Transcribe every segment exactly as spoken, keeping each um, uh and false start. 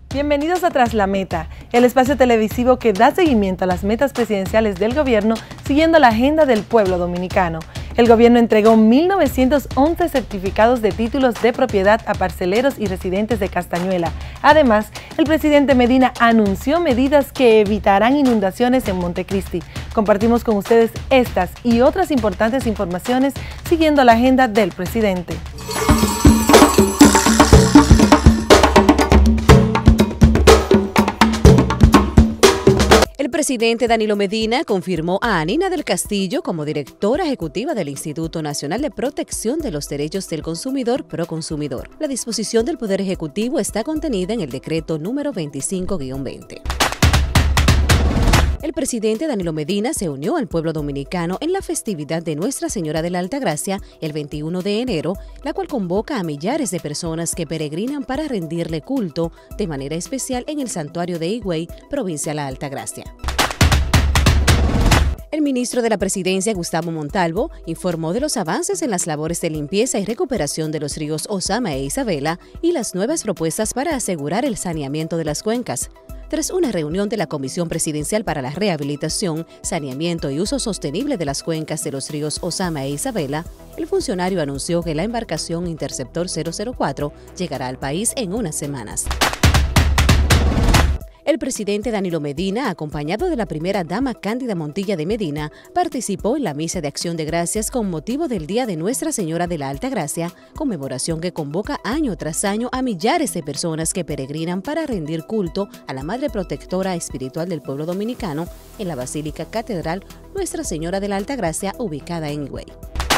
Bienvenidos a Tras la Meta, el espacio televisivo que da seguimiento a las metas presidenciales del gobierno siguiendo la agenda del pueblo dominicano. El gobierno entregó mil novecientos once certificados de títulos de propiedad a parceleros y residentes de Castañuela. Además, el presidente Medina anunció medidas que evitarán inundaciones en Montecristi. Compartimos con ustedes estas y otras importantes informaciones siguiendo la agenda del presidente. El presidente Danilo Medina confirmó a Anina del Castillo como directora ejecutiva del Instituto Nacional de Protección de los Derechos del Consumidor Proconsumidor. La disposición del Poder Ejecutivo está contenida en el decreto número veinticinco guion veinte. El presidente Danilo Medina se unió al pueblo dominicano en la festividad de Nuestra Señora de la Altagracia el veintiuno de enero, la cual convoca a millares de personas que peregrinan para rendirle culto de manera especial en el santuario de Higüey, provincia de la Altagracia. El ministro de la Presidencia, Gustavo Montalvo, informó de los avances en las labores de limpieza y recuperación de los ríos Ozama e Isabela y las nuevas propuestas para asegurar el saneamiento de las cuencas. Tras una reunión de la Comisión Presidencial para la Rehabilitación, Saneamiento y Uso Sostenible de las Cuencas de los ríos Ozama e Isabela, el funcionario anunció que la embarcación Interceptor cero cero cuatro llegará al país en unas semanas. El presidente Danilo Medina, acompañado de la primera dama Cándida Montilla de Medina, participó en la misa de acción de gracias con motivo del Día de Nuestra Señora de la Altagracia, conmemoración que convoca año tras año a millares de personas que peregrinan para rendir culto a la Madre Protectora Espiritual del pueblo dominicano en la Basílica Catedral Nuestra Señora de la Altagracia, ubicada en Higüey.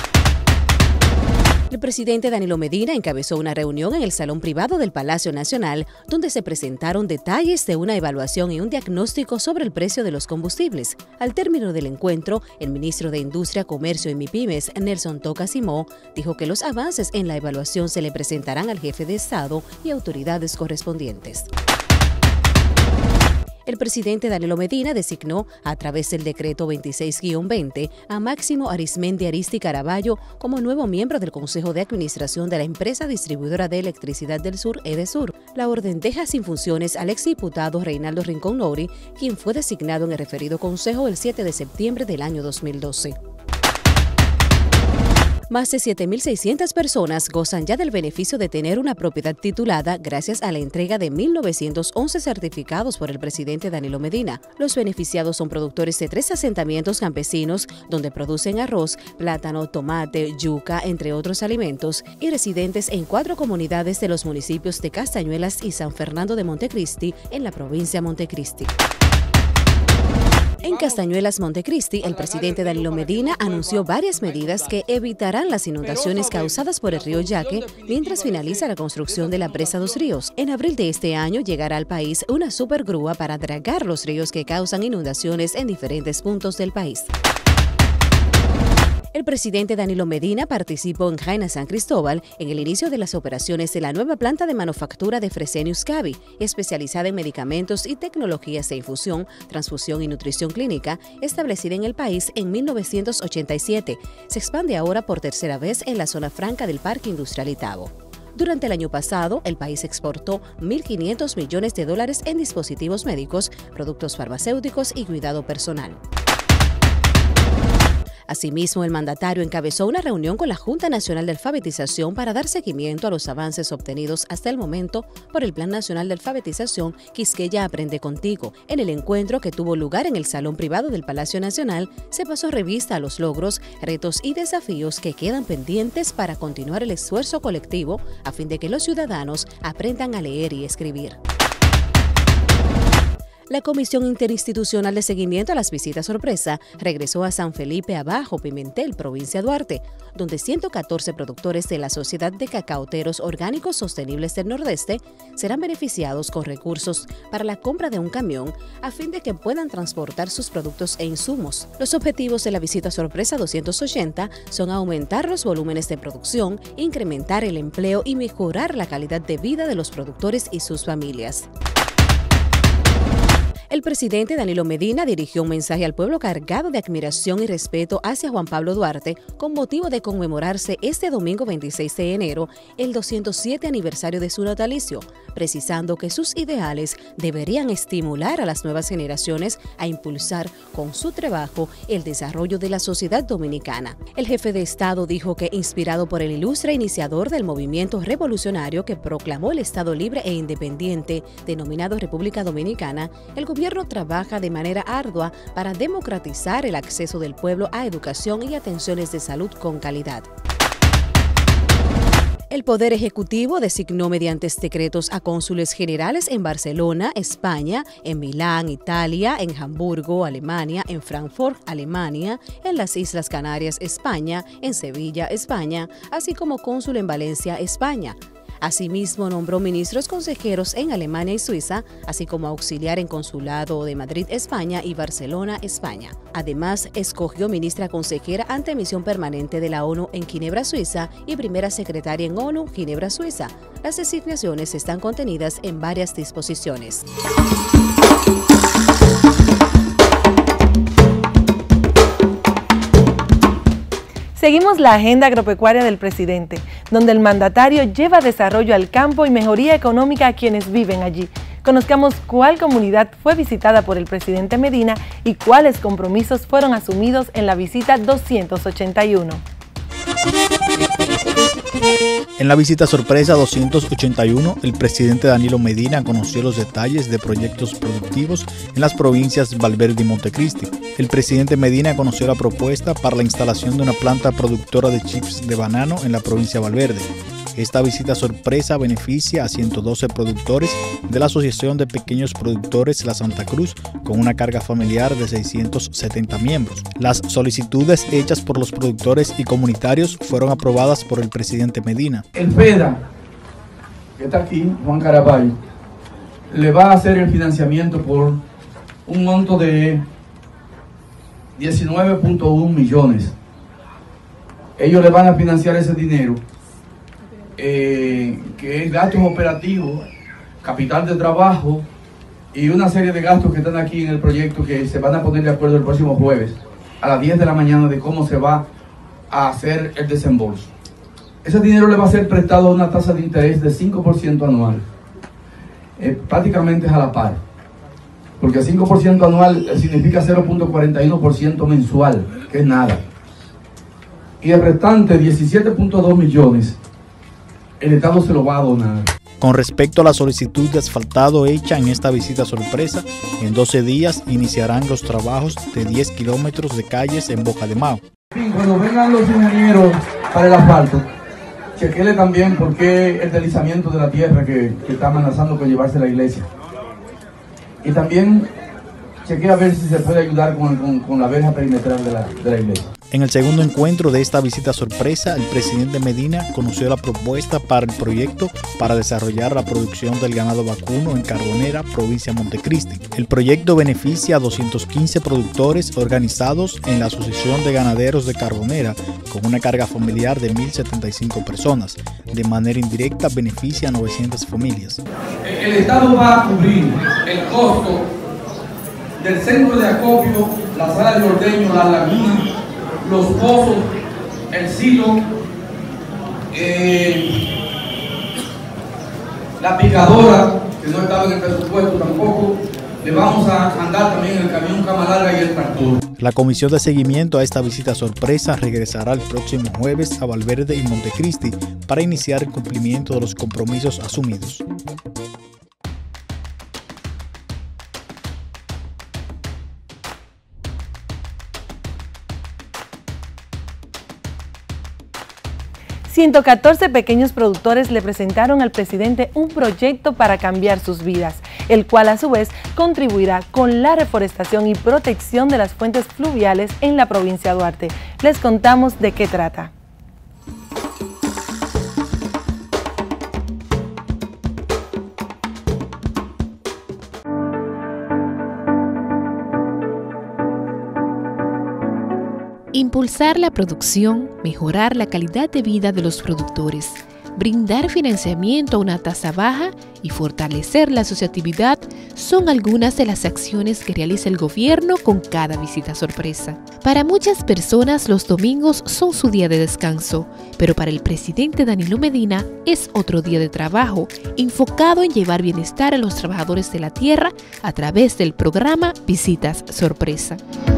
El presidente Danilo Medina encabezó una reunión en el salón privado del Palacio Nacional, donde se presentaron detalles de una evaluación y un diagnóstico sobre el precio de los combustibles. Al término del encuentro, el ministro de Industria, Comercio y MIPYMES, Nelson Toca Simó, dijo que los avances en la evaluación se le presentarán al jefe de Estado y autoridades correspondientes. El presidente Danilo Medina designó, a través del decreto veintiséis guion veinte, a Máximo Arismendi Aristi Caraballo como nuevo miembro del Consejo de Administración de la empresa distribuidora de electricidad del sur, EDESUR. La orden deja sin funciones al exdiputado Reinaldo Rincón Nori, quien fue designado en el referido consejo el siete de septiembre del año dos mil doce. Más de siete mil seiscientas personas gozan ya del beneficio de tener una propiedad titulada gracias a la entrega de mil novecientos once certificados por el presidente Danilo Medina. Los beneficiados son productores de tres asentamientos campesinos donde producen arroz, plátano, tomate, yuca, entre otros alimentos, y residentes en cuatro comunidades de los municipios de Castañuelas y San Fernando de Montecristi en la provincia de Montecristi. En Castañuelas, Montecristi, el presidente Danilo Medina anunció varias medidas que evitarán las inundaciones causadas por el río Yaque mientras finaliza la construcción de la presa Dos Ríos. En abril de este año llegará al país una supergrúa para dragar los ríos que causan inundaciones en diferentes puntos del país. El presidente Danilo Medina participó en Jaina San Cristóbal en el inicio de las operaciones de la nueva planta de manufactura de Fresenius Kabi, especializada en medicamentos y tecnologías de infusión, transfusión y nutrición clínica, establecida en el país en mil novecientos ochenta y siete. Se expande ahora por tercera vez en la zona franca del Parque Industrial Itabo. Durante el año pasado, el país exportó mil quinientos millones de dólares en dispositivos médicos, productos farmacéuticos y cuidado personal. Asimismo, el mandatario encabezó una reunión con la Junta Nacional de Alfabetización para dar seguimiento a los avances obtenidos hasta el momento por el Plan Nacional de Alfabetización Quisqueya Aprende Contigo. En el encuentro que tuvo lugar en el Salón Privado del Palacio Nacional, se pasó revista a los logros, retos y desafíos que quedan pendientes para continuar el esfuerzo colectivo a fin de que los ciudadanos aprendan a leer y escribir. La Comisión Interinstitucional de Seguimiento a las Visitas Sorpresa regresó a San Felipe Abajo, Pimentel, provincia de Duarte, donde ciento catorce productores de la Sociedad de Cacaoteros Orgánicos Sostenibles del Nordeste serán beneficiados con recursos para la compra de un camión a fin de que puedan transportar sus productos e insumos. Los objetivos de la visita sorpresa doscientos ochenta son aumentar los volúmenes de producción, incrementar el empleo y mejorar la calidad de vida de los productores y sus familias. El presidente Danilo Medina dirigió un mensaje al pueblo cargado de admiración y respeto hacia Juan Pablo Duarte con motivo de conmemorarse este domingo veintiséis de enero el doscientos siete aniversario de su natalicio. precisando que sus ideales deberían estimular a las nuevas generaciones a impulsar con su trabajo el desarrollo de la sociedad dominicana. El jefe de Estado dijo que, inspirado por el ilustre iniciador del movimiento revolucionario que proclamó el Estado libre e independiente, denominado República Dominicana, el gobierno trabaja de manera ardua para democratizar el acceso del pueblo a educación y atenciones de salud con calidad. El Poder Ejecutivo designó mediante decretos a cónsules generales en Barcelona, España, en Milán, Italia, en Hamburgo, Alemania, en Frankfurt, Alemania, en las Islas Canarias, España, en Sevilla, España, así como cónsul en Valencia, España. Asimismo, nombró ministros consejeros en Alemania y Suiza, así como auxiliar en Consulado de Madrid, España y Barcelona, España. Además, escogió ministra consejera ante misión permanente de la ONU en Ginebra, Suiza y primera secretaria en ONU, Ginebra, Suiza. Las designaciones están contenidas en varias disposiciones. Seguimos la agenda agropecuaria del presidente, donde el mandatario lleva desarrollo al campo y mejoría económica a quienes viven allí. Conozcamos cuál comunidad fue visitada por el presidente Medina y cuáles compromisos fueron asumidos en la visita doscientos ochenta y uno. En la visita sorpresa doscientos ochenta y uno, el presidente Danilo Medina conoció los detalles de proyectos productivos en las provincias Valverde y Montecristi. El presidente Medina conoció la propuesta para la instalación de una planta productora de chips de banano en la provincia de Valverde. Esta visita sorpresa beneficia a ciento doce productores de la Asociación de Pequeños Productores La Santa Cruz, con una carga familiar de seiscientos setenta miembros. Las solicitudes hechas por los productores y comunitarios fueron aprobadas por el presidente Medina. El FEDA, que está aquí, Juan Caraballo, le va a hacer el financiamiento por un monto de diecinueve punto uno millones. Ellos le van a financiar ese dinero. Eh, que es gastos operativos, capital de trabajo y una serie de gastos que están aquí en el proyecto, que se van a poner de acuerdo el próximo jueves a las diez de la mañana de cómo se va a hacer el desembolso. Ese dinero le va a ser prestado a una tasa de interés de cinco por ciento anual, eh, prácticamente es a la par, porque cinco por ciento anual significa cero punto cuarenta y uno por ciento mensual, que es nada, y el restante diecisiete punto dos millones el Estado se lo va a donar. Con respecto a la solicitud de asfaltado hecha en esta visita sorpresa, en doce días iniciarán los trabajos de diez kilómetros de calles en Boca de Mao. Cuando vengan los ingenieros para el asfalto, chequele también por qué el deslizamiento de la tierra que, que está amenazando con llevarse la iglesia. Y también chequee a ver si se puede ayudar con, con, con la verja perimetral de la, de la iglesia. En el segundo encuentro de esta visita sorpresa, el presidente Medina conoció la propuesta para el proyecto para desarrollar la producción del ganado vacuno en Carbonera, provincia de Montecristi. El proyecto beneficia a doscientos quince productores organizados en la Asociación de Ganaderos de Carbonera, con una carga familiar de mil setenta y cinco personas. De manera indirecta beneficia a novecientas familias. El Estado va a cubrir el costo del centro de acopio, la sala de ordeño, la laguna, los pozos, el silo, eh, la picadora, que no estaba en el presupuesto tampoco. Le vamos a andar también el camión cama larga y el tractor. La comisión de seguimiento a esta visita sorpresa regresará el próximo jueves a Valverde y Montecristi para iniciar el cumplimiento de los compromisos asumidos. ciento catorce pequeños productores le presentaron al presidente un proyecto para cambiar sus vidas, el cual a su vez contribuirá con la reforestación y protección de las fuentes fluviales en la provincia de Duarte. Les contamos de qué trata. Impulsar la producción, mejorar la calidad de vida de los productores, brindar financiamiento a una tasa baja y fortalecer la asociatividad son algunas de las acciones que realiza el gobierno con cada visita sorpresa. Para muchas personas los domingos son su día de descanso, pero para el presidente Danilo Medina es otro día de trabajo enfocado en llevar bienestar a los trabajadores de la tierra a través del programa Visitas Sorpresa.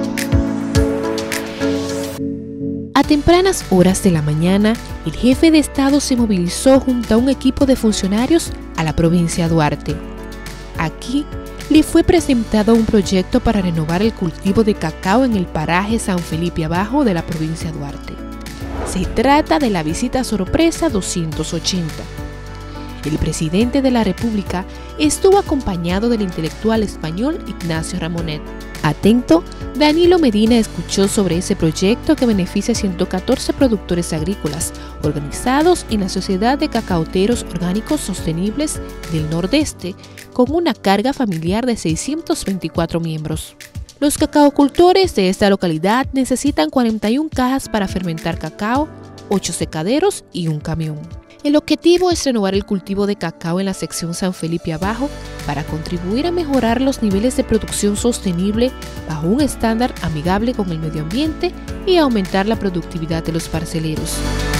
A tempranas horas de la mañana, el jefe de Estado se movilizó junto a un equipo de funcionarios a la provincia de Duarte. Aquí le fue presentado un proyecto para renovar el cultivo de cacao en el paraje San Felipe Abajo de la provincia de Duarte. Se trata de la visita sorpresa doscientos ochenta. El presidente de la República estuvo acompañado del intelectual español Ignacio Ramonet. Atento, Danilo Medina escuchó sobre ese proyecto que beneficia a ciento catorce productores agrícolas organizados en la Sociedad de Cacaoteros Orgánicos Sostenibles del Nordeste, con una carga familiar de seiscientos veinticuatro miembros. Los cacaocultores de esta localidad necesitan cuarenta y una cajas para fermentar cacao, ocho secaderos y un camión. El objetivo es renovar el cultivo de cacao en la sección San Felipe Abajo para contribuir a mejorar los niveles de producción sostenible bajo un estándar amigable con el medio ambiente y aumentar la productividad de los parceleros.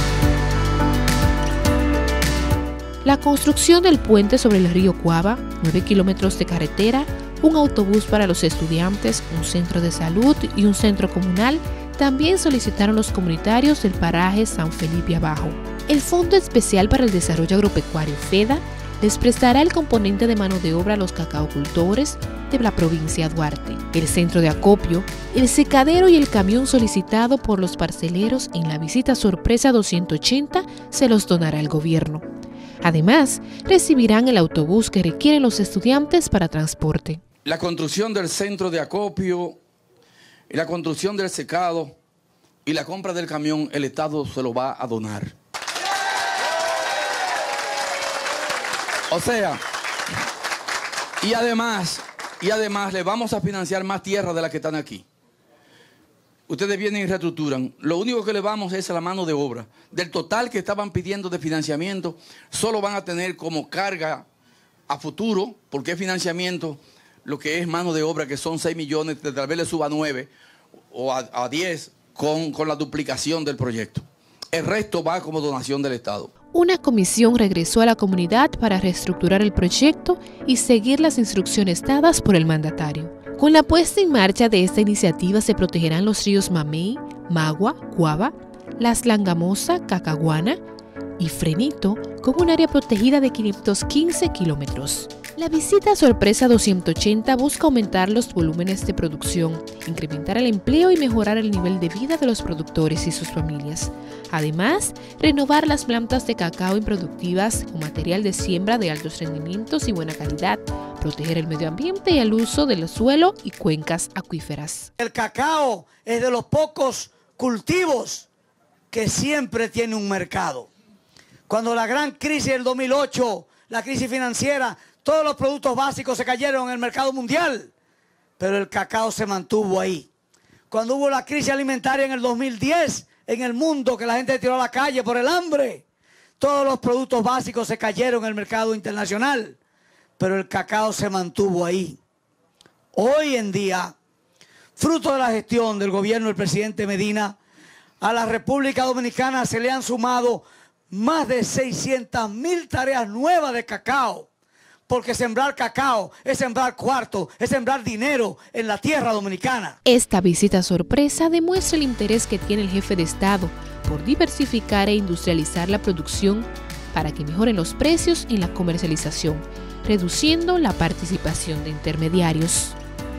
La construcción del puente sobre el río Cuava, nueve kilómetros de carretera, un autobús para los estudiantes, un centro de salud y un centro comunal también solicitaron los comunitarios del paraje San Felipe Abajo. El Fondo Especial para el Desarrollo Agropecuario FEDA les prestará el componente de mano de obra a los cacaocultores de la provincia de Duarte. El centro de acopio, el secadero y el camión solicitado por los parceleros en la visita sorpresa doscientos ochenta se los donará el gobierno. Además, recibirán el autobús que requieren los estudiantes para transporte. La construcción del centro de acopio, y la construcción del secado y la compra del camión, el Estado se lo va a donar. O sea, y además, y además le vamos a financiar más tierras de las que están aquí. Ustedes vienen y reestructuran. Lo único que le vamos es a la mano de obra. Del total que estaban pidiendo de financiamiento, solo van a tener como carga a futuro, porque es financiamiento, lo que es mano de obra, que son seis millones, tal vez le suba a nueve o a, a diez con, con la duplicación del proyecto. El resto va como donación del Estado. Una comisión regresó a la comunidad para reestructurar el proyecto y seguir las instrucciones dadas por el mandatario. Con la puesta en marcha de esta iniciativa se protegerán los ríos Mamey, Magua, Cuava, Las Langamosa, Cacaguana y Frenito, con un área protegida de quinientos quince kilómetros. La visita sorpresa doscientos ochenta busca aumentar los volúmenes de producción, incrementar el empleo y mejorar el nivel de vida de los productores y sus familias. Además, renovar las plantas de cacao improductivas con material de siembra de altos rendimientos y buena calidad, proteger el medio ambiente y el uso del suelo y cuencas acuíferas. El cacao es de los pocos cultivos que siempre tiene un mercado. Cuando la gran crisis del dos mil ocho, la crisis financiera, todos los productos básicos se cayeron en el mercado mundial, pero el cacao se mantuvo ahí. Cuando hubo la crisis alimentaria en el dos mil diez, en el mundo, que la gente tiró a la calle por el hambre, todos los productos básicos se cayeron en el mercado internacional, pero el cacao se mantuvo ahí. Hoy en día, fruto de la gestión del gobierno del presidente Medina, a la República Dominicana se le han sumado más de seiscientas mil tareas nuevas de cacao. Porque sembrar cacao es sembrar cuarto, es sembrar dinero en la tierra dominicana. Esta visita sorpresa demuestra el interés que tiene el jefe de Estado por diversificar e industrializar la producción para que mejoren los precios en la comercialización, reduciendo la participación de intermediarios.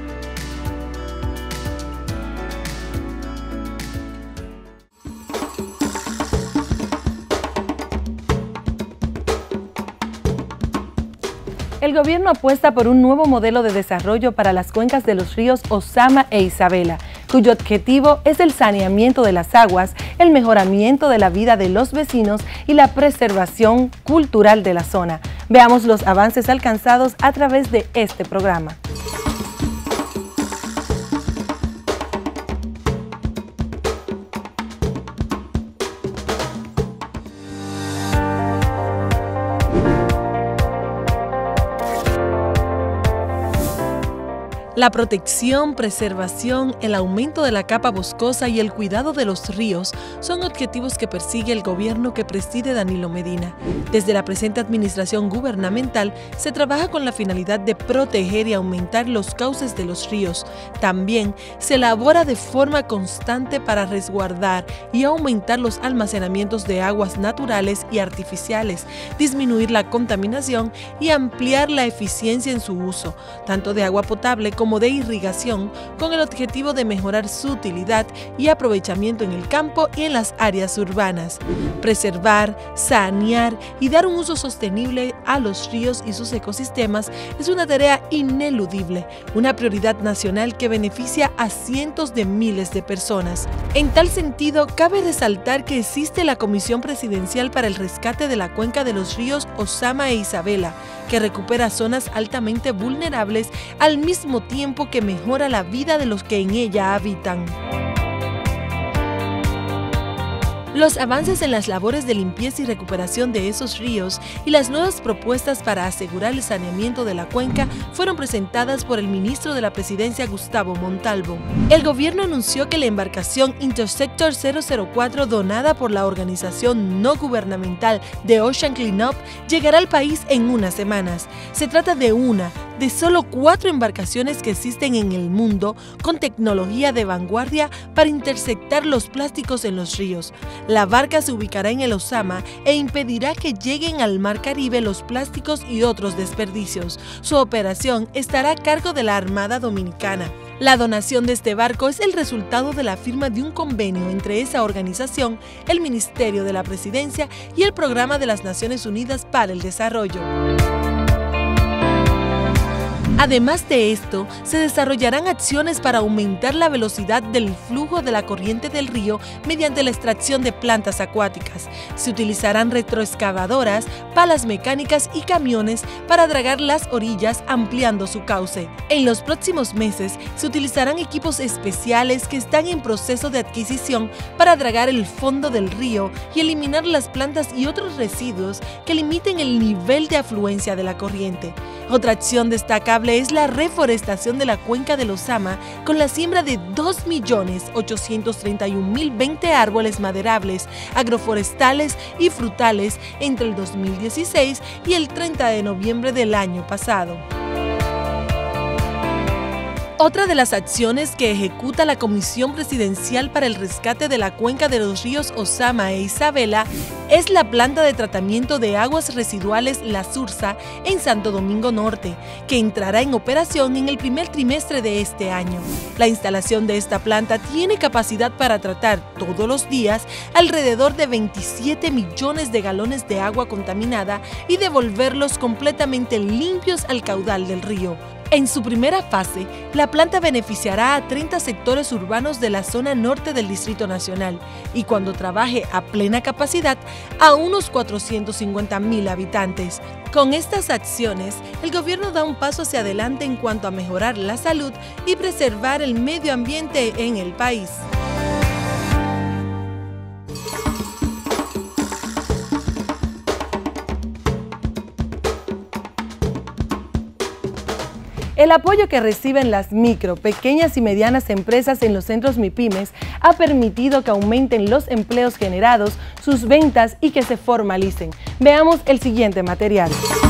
El gobierno apuesta por un nuevo modelo de desarrollo para las cuencas de los ríos Ozama e Isabela, cuyo objetivo es el saneamiento de las aguas, el mejoramiento de la vida de los vecinos y la preservación cultural de la zona. Veamos los avances alcanzados a través de este programa. La protección, preservación, el aumento de la capa boscosa y el cuidado de los ríos son objetivos que persigue el gobierno que preside Danilo Medina. Desde la presente administración gubernamental se trabaja con la finalidad de proteger y aumentar los cauces de los ríos. También se elabora de forma constante para resguardar y aumentar los almacenamientos de aguas naturales y artificiales, disminuir la contaminación y ampliar la eficiencia en su uso, tanto de agua potable como como de irrigación, con el objetivo de mejorar su utilidad y aprovechamiento en el campo y en las áreas urbanas. Preservar, sanear y dar un uso sostenible a los ríos y sus ecosistemas es una tarea ineludible, una prioridad nacional que beneficia a cientos de miles de personas. En tal sentido, cabe resaltar que existe la Comisión Presidencial para el Rescate de la Cuenca de los Ríos Ozama e Isabela, que recupera zonas altamente vulnerables al mismo tiempo que mejora la vida de los que en ella habitan. Los avances en las labores de limpieza y recuperación de esos ríos y las nuevas propuestas para asegurar el saneamiento de la cuenca fueron presentadas por el ministro de la Presidencia, Gustavo Montalvo. El gobierno anunció que la embarcación Intersector cero cero cuatro, donada por la organización no gubernamental The Ocean Cleanup, llegará al país en unas semanas. Se trata de una de solo cuatro embarcaciones que existen en el mundo con tecnología de vanguardia para interceptar los plásticos en los ríos. La barca se ubicará en el Ozama e impedirá que lleguen al Mar Caribe los plásticos y otros desperdicios. Su operación estará a cargo de la Armada Dominicana. La donación de este barco es el resultado de la firma de un convenio entre esa organización, el Ministerio de la Presidencia y el Programa de las Naciones Unidas para el Desarrollo. Además de esto, se desarrollarán acciones para aumentar la velocidad del flujo de la corriente del río mediante la extracción de plantas acuáticas. Se utilizarán retroexcavadoras, palas mecánicas y camiones para dragar las orillas ampliando su cauce. En los próximos meses se utilizarán equipos especiales que están en proceso de adquisición para dragar el fondo del río y eliminar las plantas y otros residuos que limiten el nivel de afluencia de la corriente. Otra acción destacable es la reforestación de la cuenca del Ozama con la siembra de dos millones ochocientos treinta y un mil veinte árboles maderables, agroforestales y frutales entre el dos mil dieciséis y el treinta de noviembre del año pasado. Otra de las acciones que ejecuta la Comisión Presidencial para el Rescate de la Cuenca de los Ríos Ozama e Isabela es la planta de tratamiento de aguas residuales La Sursa en Santo Domingo Norte, que entrará en operación en el primer trimestre de este año. La instalación de esta planta tiene capacidad para tratar todos los días alrededor de veintisiete millones de galones de agua contaminada y devolverlos completamente limpios al caudal del río. En su primera fase, la planta beneficiará a treinta sectores urbanos de la zona norte del Distrito Nacional y cuando trabaje a plena capacidad, a unos cuatrocientos cincuenta mil habitantes. Con estas acciones, el gobierno da un paso hacia adelante en cuanto a mejorar la salud y preservar el medio ambiente en el país. El apoyo que reciben las micro, pequeñas y medianas empresas en los centros MIPYMES ha permitido que aumenten los empleos generados, sus ventas y que se formalicen. Veamos el siguiente material.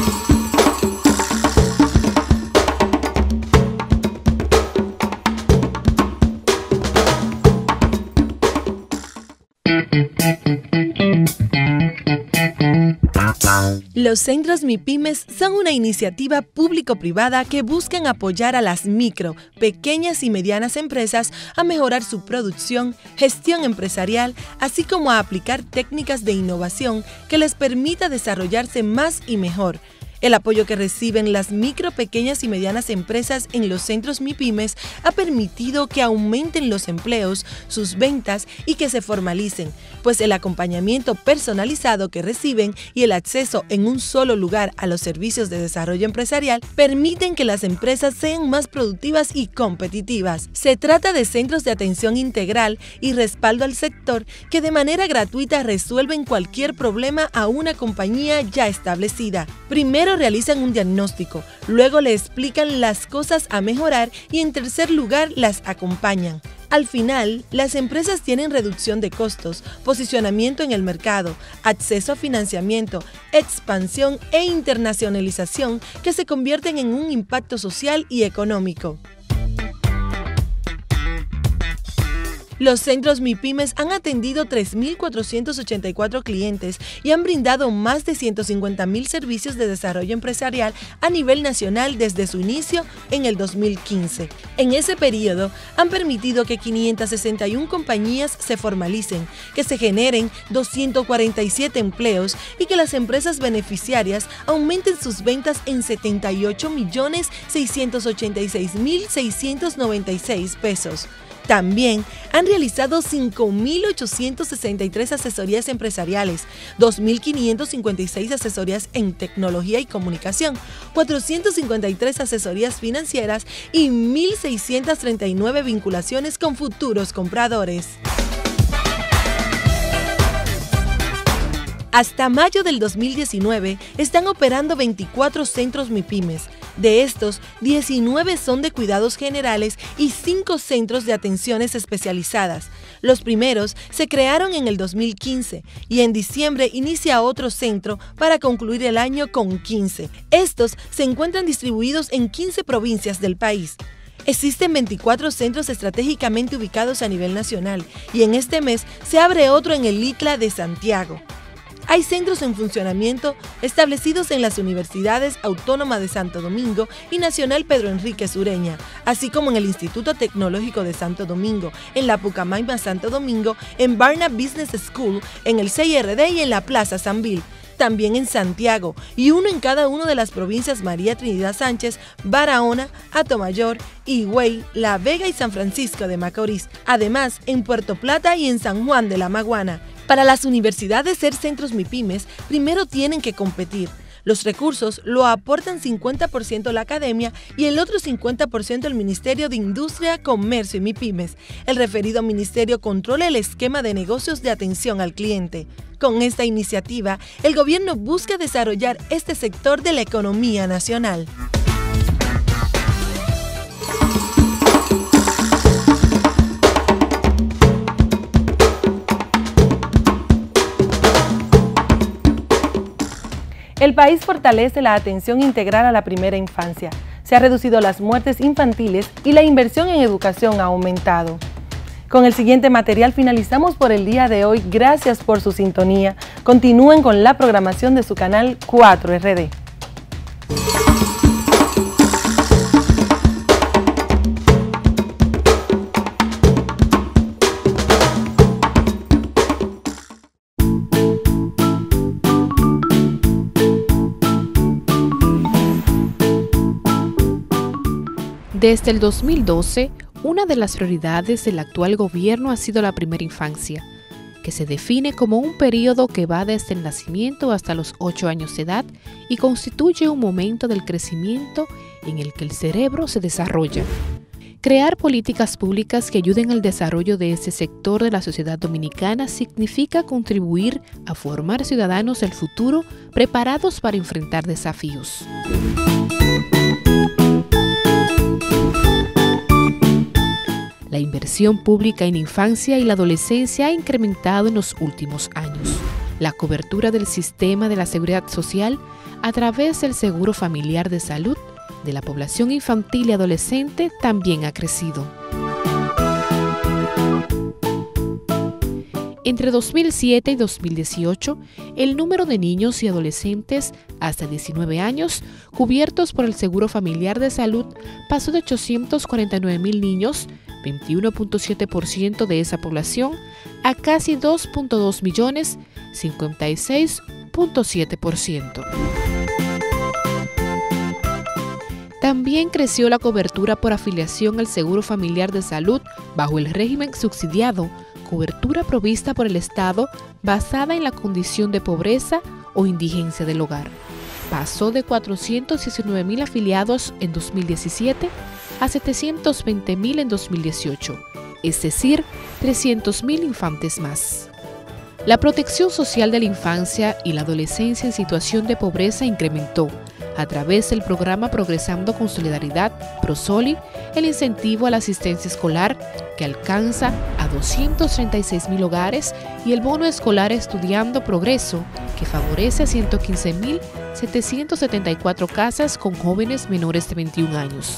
Los centros MIPYMES son una iniciativa público-privada que buscan apoyar a las micro, pequeñas y medianas empresas a mejorar su producción, gestión empresarial, así como a aplicar técnicas de innovación que les permita desarrollarse más y mejor. El apoyo que reciben las micro, pequeñas y medianas empresas en los centros MIPYMES ha permitido que aumenten los empleos, sus ventas y que se formalicen, pues el acompañamiento personalizado que reciben y el acceso en un solo lugar a los servicios de desarrollo empresarial permiten que las empresas sean más productivas y competitivas. Se trata de centros de atención integral y respaldo al sector que de manera gratuita resuelven cualquier problema a una compañía ya establecida. Primero Primero realizan un diagnóstico, luego le explican las cosas a mejorar y en tercer lugar las acompañan. Al final, las empresas tienen reducción de costos, posicionamiento en el mercado, acceso a financiamiento, expansión e internacionalización que se convierten en un impacto social y económico. Los centros MIPYMES han atendido tres mil cuatrocientos ochenta y cuatro clientes y han brindado más de ciento cincuenta mil servicios de desarrollo empresarial a nivel nacional desde su inicio en el dos mil quince. En ese periodo, han permitido que quinientas sesenta y una compañías se formalicen, que se generen doscientos cuarenta y siete empleos y que las empresas beneficiarias aumenten sus ventas en setenta y ocho millones seiscientos ochenta y seis mil seiscientos noventa y seis pesos. También han realizado cinco mil ochocientas sesenta y tres asesorías empresariales, dos mil quinientas cincuenta y seis asesorías en tecnología y comunicación, cuatrocientas cincuenta y tres asesorías financieras y mil seiscientas treinta y nueve vinculaciones con futuros compradores. Hasta mayo del dos mil diecinueve están operando veinticuatro centros MIPYMES. De estos, diecinueve son de cuidados generales y cinco centros de atenciones especializadas. Los primeros se crearon en el dos mil quince y en diciembre inicia otro centro para concluir el año con quince. Estos se encuentran distribuidos en quince provincias del país. Existen veinticuatro centros estratégicamente ubicados a nivel nacional y en este mes se abre otro en el ITLA de Santiago. Hay centros en funcionamiento establecidos en las Universidades Autónoma de Santo Domingo y Nacional Pedro Enrique Ureña, así como en el Instituto Tecnológico de Santo Domingo, en la Pucamaima Santo Domingo, en Barnard Business School, en el C I R D y en la Plaza Sambil. También en Santiago y uno en cada una de las provincias María Trinidad Sánchez, Barahona, Atomayor, Higüey, La Vega y San Francisco de Macorís. Además, en Puerto Plata y en San Juan de la Maguana. Para las universidades ser centros MIPYMES, primero tienen que competir. Los recursos lo aportan cincuenta por ciento la academia y el otro cincuenta por ciento el Ministerio de Industria, Comercio y MIPYMES. El referido ministerio controla el esquema de negocios de atención al cliente. Con esta iniciativa, el gobierno busca desarrollar este sector de la economía nacional. El país fortalece la atención integral a la primera infancia. Se han reducido las muertes infantiles y la inversión en educación ha aumentado. Con el siguiente material finalizamos por el día de hoy. Gracias por su sintonía. Continúen con la programación de su canal cuatro R D. Desde el dos mil doce, una de las prioridades del actual gobierno ha sido la primera infancia, que se define como un periodo que va desde el nacimiento hasta los ocho años de edad y constituye un momento del crecimiento en el que el cerebro se desarrolla. Crear políticas públicas que ayuden al desarrollo de este sector de la sociedad dominicana significa contribuir a formar ciudadanos del futuro preparados para enfrentar desafíos. La inversión pública en infancia y la adolescencia ha incrementado en los últimos años. La cobertura del sistema de la seguridad social a través del Seguro Familiar de Salud de la población infantil y adolescente también ha crecido. Entre dos mil siete y dos mil dieciocho, el número de niños y adolescentes hasta diecinueve años cubiertos por el Seguro Familiar de Salud pasó de ochocientos cuarenta y nueve mil niños, veintiuno punto siete por ciento de esa población, a casi dos punto dos millones, cincuenta y seis punto siete por ciento. También creció la cobertura por afiliación al Seguro Familiar de Salud bajo el régimen subsidiado, cobertura provista por el Estado basada en la condición de pobreza o indigencia del hogar. Pasó de cuatrocientos diecinueve mil afiliados en dos mil diecisiete a setecientos veinte mil en dos mil dieciocho, es decir, trescientos mil infantes más. La protección social de la infancia y la adolescencia en situación de pobreza incrementó, a través del programa Progresando con Solidaridad, ProSoli, el incentivo a la asistencia escolar, que alcanza a doscientos treinta y seis mil hogares, y el bono escolar Estudiando Progreso, que favorece a ciento quince mil setecientos setenta y cuatro casas con jóvenes menores de veintiún años.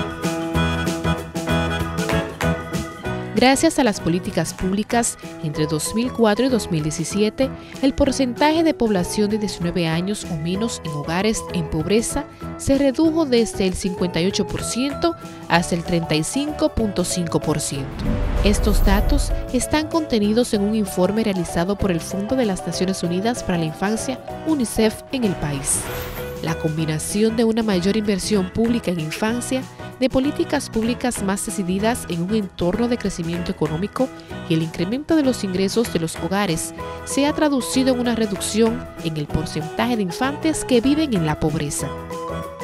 Gracias a las políticas públicas, entre dos mil cuatro y dos mil diecisiete, el porcentaje de población de diecinueve años o menos en hogares en pobreza se redujo desde el cincuenta y ocho por ciento hasta el treinta y cinco punto cinco por ciento. Estos datos están contenidos en un informe realizado por el Fondo de las Naciones Unidas para la Infancia, UNICEF, en el país. La combinación de una mayor inversión pública en infancia, de políticas públicas más decididas en un entorno de crecimiento económico y el incremento de los ingresos de los hogares se ha traducido en una reducción en el porcentaje de infantes que viven en la pobreza.